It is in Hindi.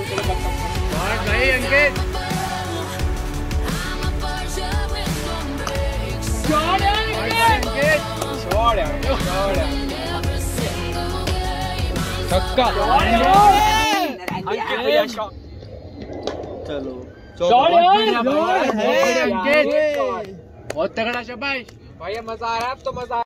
भाई अंकित छक्का। चलो अंकित बहुत तगड़ा शाबाश भाई, मजा आ रहा है अब तो मजा।